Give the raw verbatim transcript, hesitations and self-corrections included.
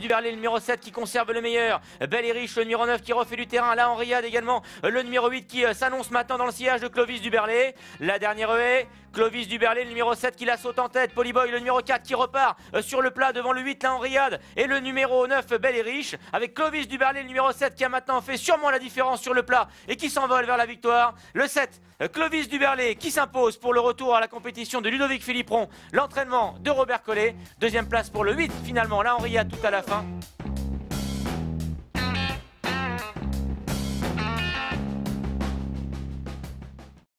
Duberlet, le numéro sept qui conserve le meilleur. Belle et riche, le numéro neuf qui refait du terrain. Là, Henriade également, le numéro huit qui s'annonce maintenant dans le sillage de Clovis Duberlet. La dernière haie, Clovis Duberlet, le numéro sept qui la saute en tête. Polyboy, le numéro quatre qui repart sur le plat devant le huit, là, Henriade. Et le numéro neuf, Belle et riche, avec Clovis Duberlet, le numéro sept qui a maintenant fait sûrement la différence sur le plat et qui s'envole vers la victoire. Le sept, Clovis Duberlet qui s'impose pour le retour à la compétition de Ludovic Philippron. L'entraînement de Robert Collet. Deuxième place pour le huit, finalement, là, Henriade tout à la fin.